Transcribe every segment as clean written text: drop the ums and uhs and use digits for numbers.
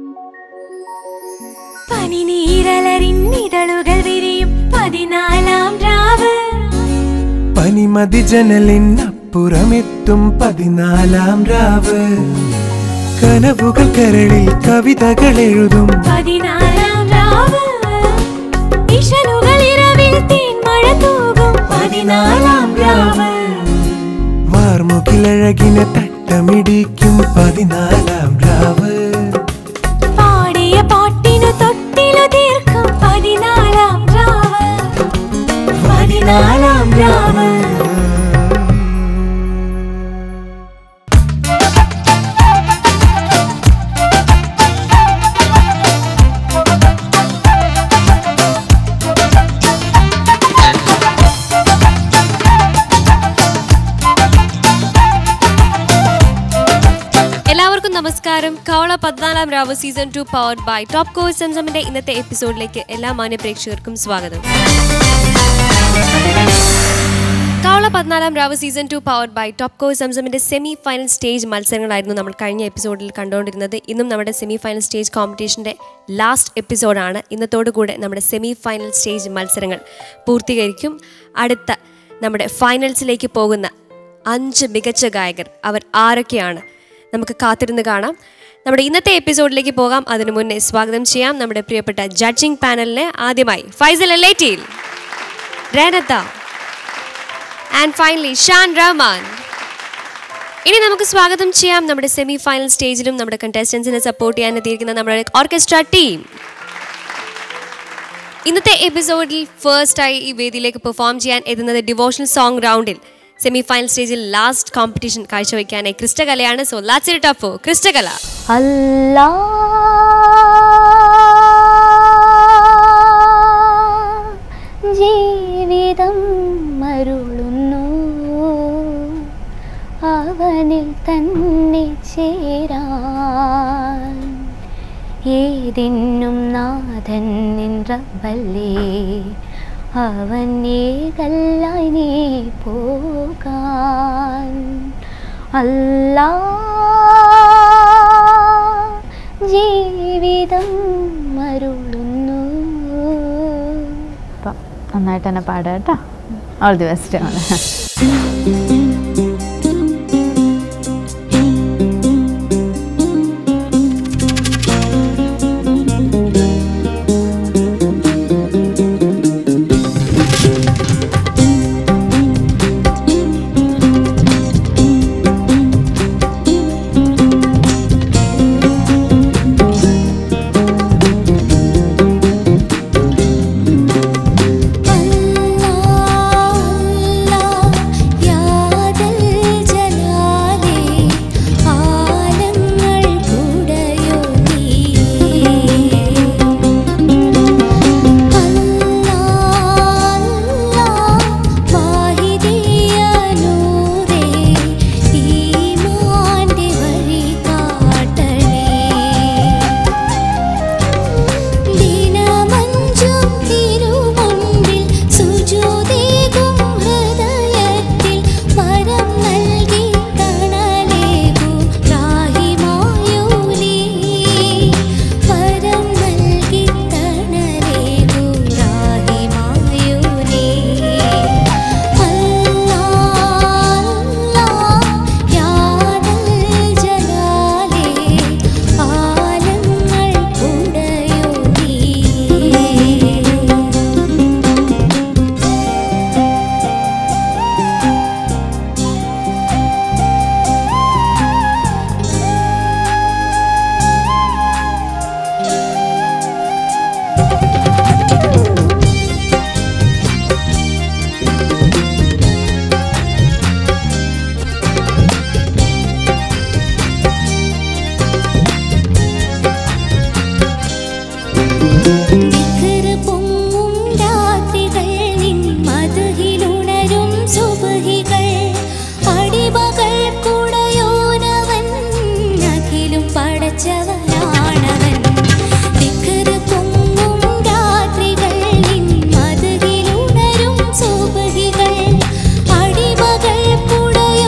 പനിനീരലറിന്നിതളുകൾ വിരിയും 14-ാം രാവ്. പനിമതി ജനലിനപ്പുറമെത്തും 14-ാം രാവ്. കനവുകൾ കരളിൽ കവിതകൾ എഴുതും 14-ാം രാവ്. ഇഷലുകൾ ഇരവിൽ തേൻമഴ തൂകും 14-ാം രാവ്. വാർമുകിലഴകിനെ തട്ടമിടിക്കും 14-ാം രാവ്. പാടിയ പാട്ടിനു തൊട്ടിലു തീർക്കും 14-ാം രാവ്. 14-ാം രാവ്. നമസ്കാരം. കവള 14-ാം രാവ് സീസൺ 2 പവർഡ് ബൈ ടോപ്കോ സംസമിന്റെ ഇന്നത്തെ എപ്പിസോഡിലേക്ക് എല്ലാ മാന്യ പ്രേക്ഷകർക്കും സ്വാഗതം. കവള 14-ാം രാവ് സീസൺ 2 പവർഡ് ബൈ ടോപ്കോ സംസമിന്റെ സെമി ഫൈനൽ സ്റ്റേജ് മത്സരങ്ങളായിരുന്നു നമ്മൾ കഴിഞ്ഞ എപ്പിസോഡിൽ കണ്ടുകൊണ്ടിരുന്നത്. ഇന്നും നമ്മുടെ സെമി ഫൈനൽ സ്റ്റേജ് കോമ്പറ്റീഷന്റെ ലാസ്റ്റ് എപ്പിസോഡാണ്. ഇന്നത്തോടുകൂടെ നമ്മുടെ സെമി ഫൈനൽ സ്റ്റേജ് മത്സരങ്ങൾ പൂർത്തീകരിക്കും. അടുത്ത നമ്മുടെ ഫൈനൽസിലേക്ക് പോകുന്ന 5 മികച്ച ഗായകർ അവർ ആരൊക്കെയാണ് നമുക്ക് കാത്തിരുന്ന് കാണാം. നമ്മുടെ ഇന്നത്തെ എപ്പിസോഡിലേക്ക് പോകാം. അതിനു മുന്നേ സ്വാഗതം ചെയ്യാം നമ്മുടെ പ്രിയപ്പെട്ട ജഡ്ജിംഗ് പാനലിനെ. ആദ്യമായി ഫൈസൽ അലേറ്റിൽ, റേനത്ത ആൻഡ് ഫൈനലി ഷാൻ റഹ്മാൻ. ഇനി നമുക്ക് സ്വാഗതം ചെയ്യാം നമ്മുടെ സെമി ഫൈനൽ സ്റ്റേജിലും നമ്മുടെ കണ്ടസ്റ്റൻസിനെ സപ്പോർട്ട് ചെയ്യാൻ എത്തിയിരിക്കുന്ന നമ്മുടെ ഓർക്കസ്ട്ര ടീം. ഇന്നത്തെ എപ്പിസോഡിൽ ഫസ്റ്റായി ഈ വേദിയിലേക്ക് പെർഫോം ചെയ്യാൻ എത്തുന്നത് ഡിവോഷണൽ സോങ് റൗണ്ടിൽ സെമി ഫൈനൽ സ്റ്റേജിൽ ലാസ്റ്റ് കോമ്പറ്റീഷൻ കാഴ്ചവെക്കാനായി ക്രിസ്റ്റകലയാണ്. So let's it up for Kristakala. അല്ലാ ജീവിതം മരുളുന്നു, അവനിൽ തന്നെ ചേരാൻ ഏതിനും നാഥൻ നിൻ റബ്ബല്ലേ, അവൻ ഏകല്ലായി നീ പോകാൻ. അല്ലാ ജീവിതം മരുളുന്നു. നന്നായിട്ട് തന്നെ പാടാം കേട്ടോ. All the best.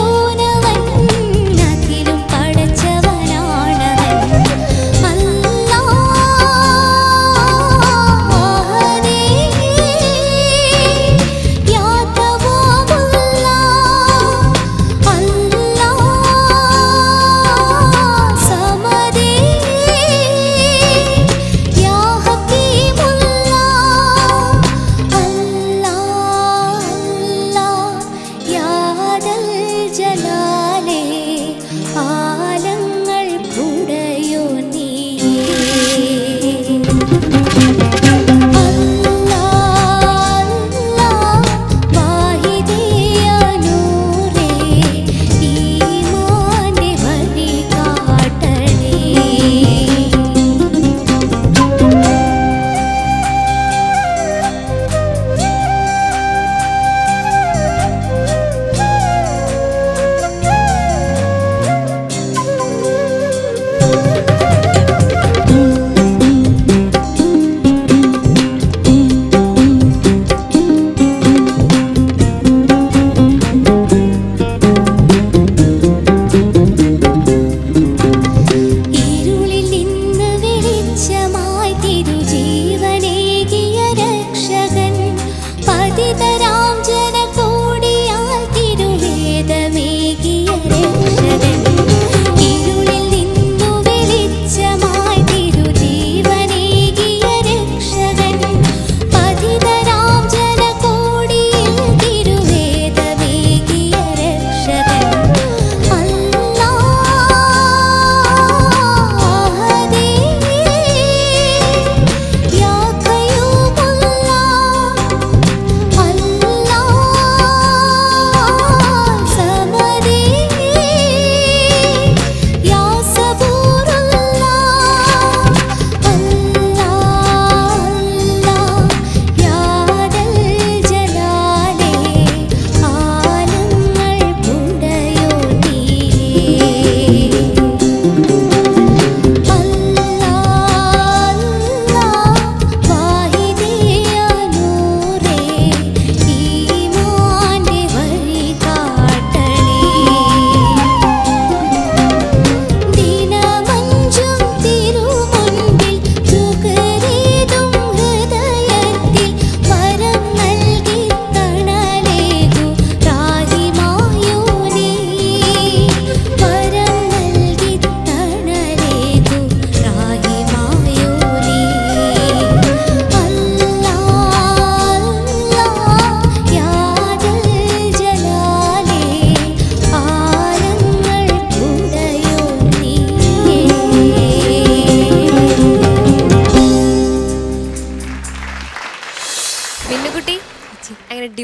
Allah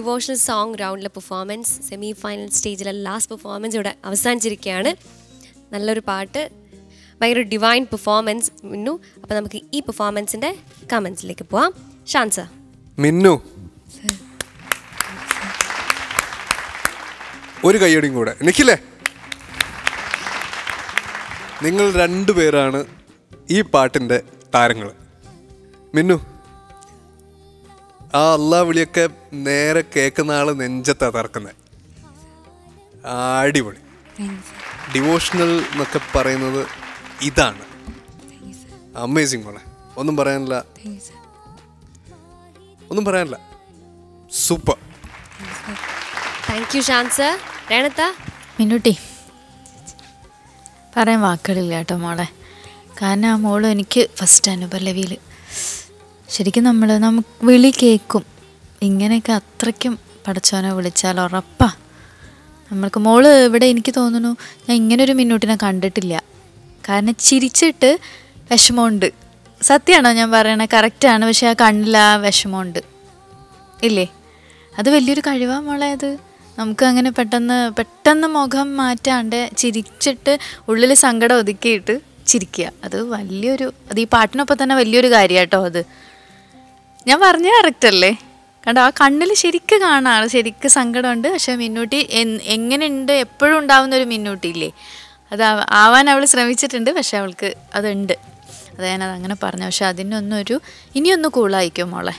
devotional song റൗണ്ടിലെ പെർഫോമൻസ്, സെമി ഫൈനൽ സ്റ്റേജിലെ ലാസ്റ്റ് പെർഫോമൻസ് ഇവിടെ അവസാനിച്ചിരിക്കുകയാണ്. നല്ലൊരു പാട്ട്, ഭയങ്കര ഡിവൈൻ പെർഫോമൻസ് മിന്നു. അപ്പോൾ നമുക്ക് ഈ പെർഫോമൻസിൻ്റെ കമൻസിലേക്ക് പോവാം. ഷാൻസ. മിന്നു, ഒരു കയ്യടിയും കൂടെ. നിഖിലേ, നിങ്ങൾ രണ്ടുപേരാണ് ഈ പാട്ടിൻ്റെ താരങ്ങൾ. മിന്നു, ആ അല്ലാ വിളിയൊക്കെ നേരെ കേൾക്കുന്ന ആള് നെഞ്ചത്താ തറക്കുന്നത്. അടിപൊളി. ഡിവോഷണൽ എന്നൊക്കെ പറയുന്നത് ഇതാണ്. അമേസിങ് മോളെ, ഒന്നും പറയാനില്ല. സൂപ്പർ. താങ്ക് യു ഷാൻസ. രേണത്ത. മിന്നുട്ടി, പറയാൻ വാക്കുകളില്ല കേട്ടോ മോളെ. കാരണം ആ മോളും എനിക്ക് ഫസ്റ്റ് അനുപല്ലവിയിൽ ശരിക്കും നമുക്ക് വിളി കേൾക്കും. ഇങ്ങനെയൊക്കെ അത്രയ്ക്കും പടച്ചോനെ വിളിച്ചാൽ ഉറപ്പാ നമ്മൾക്ക്. മോള് ഇവിടെ എനിക്ക് തോന്നുന്നു ഞാൻ ഇങ്ങനൊരു മിന്നൂട്ടിനെ കണ്ടിട്ടില്ല. കാരണം ചിരിച്ചിട്ട് വിഷമമുണ്ട്. സത്യമാണോ ഞാൻ പറയണത്? കറക്റ്റാണ്. പക്ഷെ ആ കണ്ണിൽ ആ വിഷമമുണ്ട് ഇല്ലേ? അത് വലിയൊരു കഴിവാണ് മോളെ. അത് നമുക്ക് അങ്ങനെ പെട്ടെന്ന് മുഖം മാറ്റാണ്ട് ചിരിച്ചിട്ട് ഉള്ളിൽ സങ്കടം ഒതുക്കിയിട്ട് ചിരിക്കുക, അത് ഈ പാട്ടിനൊപ്പം തന്നെ വലിയൊരു കാര്യം കേട്ടോ. അത് ഞാൻ പറഞ്ഞ കറക്റ്റ് അല്ലേ? കണ്ടോ, ആ കണ്ണിൽ ശരിക്കും കാണാറ്, ശരിക്കും സങ്കടമുണ്ട്. പക്ഷെ മിന്നൂട്ടി എങ്ങനെയുണ്ട്, എപ്പോഴും ഉണ്ടാവുന്ന ഒരു മിന്നൂട്ടിയില്ലേ, അത് ആവാൻ അവൾ ശ്രമിച്ചിട്ടുണ്ട്. പക്ഷെ അവൾക്ക് അതുണ്ട്. അത് ഞാനത് അങ്ങനെ പറഞ്ഞു. പക്ഷെ ഇനിയൊന്ന് കൂളായിക്കോ മോളെ.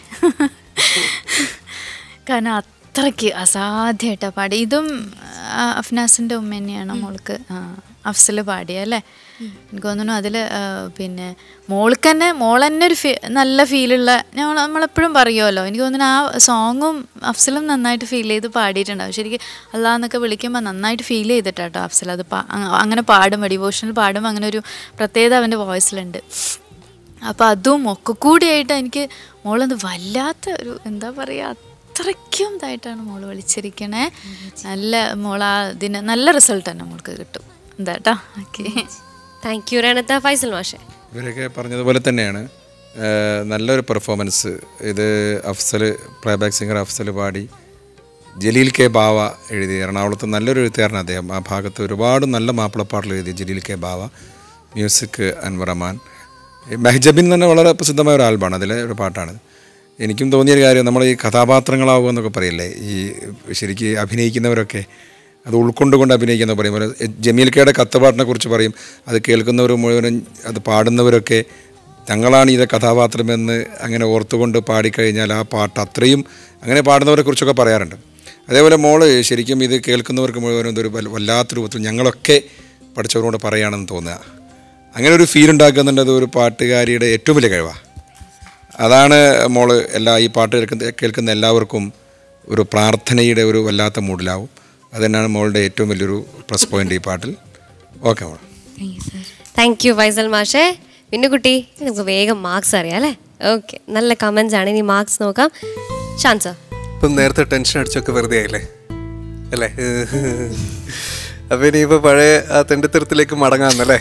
കാരണം അത്രയ്ക്ക് അസാധ്യമായിട്ടാണ് പാടി. ഇതും അഫ്നാസിൻ്റെ ഉമ്മ തന്നെയാണ് മോൾക്ക് അഫ്സൽ പാടിയല്ലേ? എനിക്ക് തോന്നുന്നു അതിൽ പിന്നെ മോൾ തന്നെ ഒരു നല്ല ഫീലുള്ള, നമ്മളെപ്പോഴും പറയുമല്ലോ, എനിക്ക് തോന്നുന്നു ആ സോങ്ങും അഫ്സലും നന്നായിട്ട് ഫീൽ ചെയ്ത് പാടിയിട്ടുണ്ടാവും. ശരിക്കും അല്ലാന്നൊക്കെ വിളിക്കുമ്പോൾ നന്നായിട്ട് ഫീൽ ചെയ്തിട്ടാട്ടോ അഫ്സൽ അത് അങ്ങനെ പാടുമ്പോൾ, ഡിവോഷണൽ പാടുമ്പോൾ അങ്ങനെ ഒരു പ്രത്യേകത അവൻ്റെ വോയിസിലുണ്ട്. അപ്പോൾ അതും ഒക്കെ കൂടിയായിട്ട് എനിക്ക് മോളൊന്ന് വല്ലാത്ത ഒരു എന്താ പറയുക, അത്രയ്ക്കും ഇതായിട്ടാണ് മോള് വിളിച്ചിരിക്കണേ. നല്ല അതിന് നല്ല റിസൾട്ട് തന്നെ മോൾക്ക് കിട്ടും. എന്താട്ടാ? Okay, thank you Renetha. Faisal മാഷെ. ഇവരൊക്കെ പറഞ്ഞതുപോലെ തന്നെയാണ്, നല്ലൊരു പെർഫോമൻസ്. ഇത് പ്ലേബാക്ക് സിംഗർ അഫ്സൽ പാടി, ജലീൽ കെ ബാവ എഴുതി. എറണാകുളത്ത് നല്ലൊരു എഴുത്തുകാരൻ അദ്ദേഹം. ആ ഭാഗത്ത് ഒരുപാട് നല്ല മാപ്പിളപ്പാട്ടുകൾ എഴുതി ജലീൽ കെ ബാവ. മ്യൂസിക് അൻവർ റഹ്മാൻ. മെഹജബിൻ തന്നെ വളരെ പ്രസിദ്ധമായ ഒരു ആൽബമാണ്, അതിലെ ഒരു പാട്ടാണ്. എനിക്കും തോന്നിയൊരു കാര്യം, നമ്മൾ ഈ കഥാപാത്രങ്ങളാവുക എന്നൊക്കെ പറയില്ലേ, ഈ ശരിക്ക് അഭിനയിക്കുന്നവരൊക്കെ അത് ഉൾക്കൊണ്ടുകൊണ്ട് അഭിനയിക്കുന്ന പറയുമ്പോൾ ജമീൽ കെയുടെ കത്തപാട്ടിനെ കുറിച്ച് പറയും. അത് കേൾക്കുന്നവർ മുഴുവനും, അത് പാടുന്നവരൊക്കെ തങ്ങളാണ് ഇത് കഥാപാത്രമെന്ന് അങ്ങനെ ഓർത്തുകൊണ്ട് പാടിക്കഴിഞ്ഞാൽ ആ പാട്ട് അത്രയും, അങ്ങനെ പാടുന്നവരെ കുറിച്ചൊക്കെ പറയാറുണ്ട്. അതേപോലെ മോള് ശരിക്കും ഇത് കേൾക്കുന്നവർക്ക് മുഴുവനും ഇതൊരു വല്ലാത്ത രൂപത്തിൽ ഞങ്ങളൊക്കെ പഠിച്ചവരോട് പറയുകയാണെന്ന് തോന്നുക. അങ്ങനെ ഒരു ഫീൽ ഉണ്ടാക്കുന്നുണ്ട്. അത് ഒരു പാട്ടുകാരിയുടെ ഏറ്റവും വലിയ കഴിവാണ്. അതാണ് മോള് ഈ പാട്ട് കേൾക്കുന്ന എല്ലാവർക്കും ഒരു പ്രാർത്ഥനയുടെ ഒരു വല്ലാത്ത മൂഡിലാവും. അതുതന്നെയാണ് മോളുടെ ഏറ്റവും വലിയൊരു പ്ലസ് പോയിന്റ് ഈ പാട്ടിൽ. ഓക്കെ മോൾ, താങ്ക് യു ഫൈസൽ മാഷേ. പിന്നെ കുട്ടി, നമുക്ക് വേഗം മാർക്സ് അറിയാം അല്ലേ? ഓക്കെ, നല്ല കമൻസ് ആണ്. ഇനി മാർക്സ് നോക്കാം. ഷാൻസ. ഇപ്പം നേരത്തെ ടെൻഷൻ അടിച്ചൊക്കെ വെറുതെ ആയില്ലേ അല്ലേ? അപ്പം ഇനിയിപ്പോൾ പഴയ ആ തെണ്ടിത്തരത്തിലേക്ക് മടങ്ങാമെന്നല്ലേ,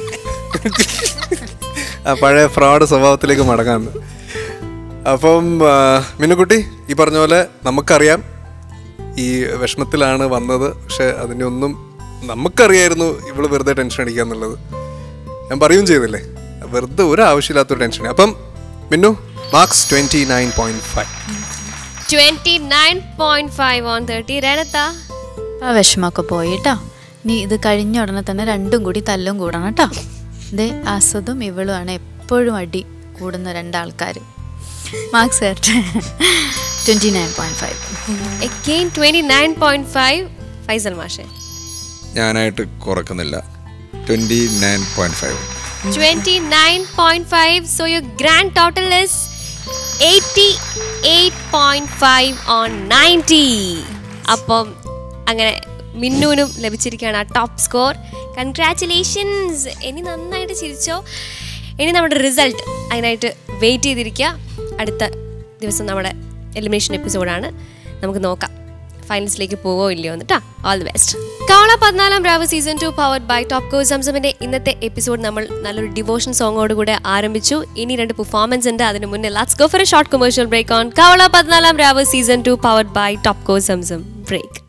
ആ പഴയ ഫ്രോഡ് സ്വഭാവത്തിലേക്ക് മടങ്ങാമെന്ന്. അപ്പം മിന്നുകുട്ടി, ഈ പറഞ്ഞ പോലെ നമുക്കറിയാം ഈ വിഷമത്തിലാണ് വന്നത്. പക്ഷെ അതിൻ്റെ ഒന്നും നമുക്കറിയായിരുന്നു ഇവള് വെറുതെ ടെൻഷൻ അടിക്കുക എന്നുള്ളത്. ഞാൻ പറയുകയും ചെയ്തില്ലേ, വെറുതെ ഒരു ആവശ്യമില്ലാത്തൊരു ടെൻഷൻ. അപ്പം മിന്നു, മാർക്സ് 29.5. 29.5 on 30. രേണത്ത. ആ വിഷമമൊക്കെ പോയി കേട്ടോ. ഇനി ഇത് കഴിഞ്ഞ ഉടനെ തന്നെ രണ്ടും കൂടി തല്ലും കൂടണം കേട്ടോ. ഇത് അസദും ഇവളുമാണ് എപ്പോഴും അടി കൂടുന്ന രണ്ടാൾക്കാർ. മാർക്സ് 29.5. Again 29.5. ഫൈസൽ മാഷെ. ഞാനായിട്ട് കുറക്കുന്നില്ല, 29.5. 29.5. So your grand total is 88.5 on 90. അപ്പം അങ്ങനെ മിന്നുവിനും ലഭിച്ചിരിക്കുകയാണ് ആ ടോപ്പ് സ്കോർ. കൺഗ്രാറ്റുലേഷൻസ്. ഇനി നന്നായിട്ട് ചിരിച്ചോ. ഇനി നമ്മുടെ റിസൾട്ട് അതിനായിട്ട് വെയിറ്റ് ചെയ്തിരിക്കുക. അടുത്ത ദിവസം നമ്മുടെ എലിമിനേഷൻ എപ്പിസോഡാണ്, നമുക്ക് നോക്കാം. ഫൈനൽസിലേക്ക് പോവോ ഇല്ലയോ എന്നിട്ടാ. All the best. കവള 14 രാവ് സീസൺ 2 പവർഡ് ബൈ ടോപ്കോ സംസമിന്റെ ഇന്നത്തെ എപ്പിസോഡ് നമ്മൾ നല്ലൊരു ഡിവോഷൻ സോങ്ങോടുകൂടെ ആരംഭിച്ചു. ഇനി 2 പെർഫോമൻസ് ഉണ്ട്. അതിന് മുന്നേ let's go for a short commercial break on കവള 14 രാവ് സീസൺ 2 പവർഡ് ബൈ ടോപ്കോ സംസം. ബ്രേക്ക്.